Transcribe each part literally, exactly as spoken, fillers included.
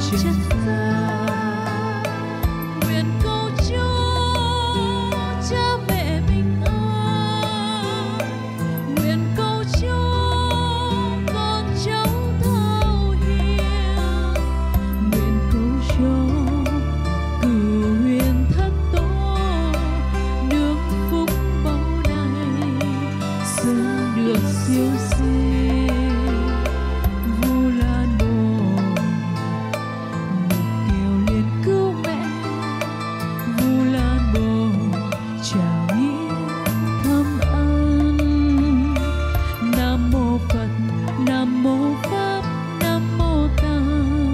chân ra. Nguyện cầu cho cha mẹ bình an, nguyện cầu cho con cháu thao hiền, nguyện cầu cho cửu huyền thất tổ được phúc báu này, sớm được siêu sinh. Vu Lan Bồ một kiều liền cứu mẹ, Vu Lan Bồ trả nghĩa thâm ân. Nam mô Phật, Nam mô Pháp, Nam mô Tăng,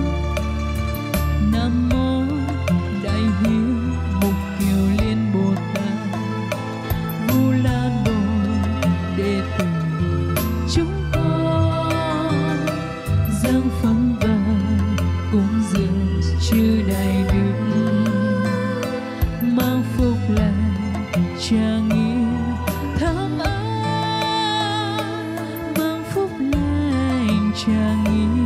Nam mô Đại Hiếu Mục Kiều Liên Bồ Tát. Vu Lan Bồ đệ tử chúng con dâng phẩm vàng cúng dường chư đại đức, mang phúc lành cha nghĩa thắm ân, mang phúc lành cha nghĩa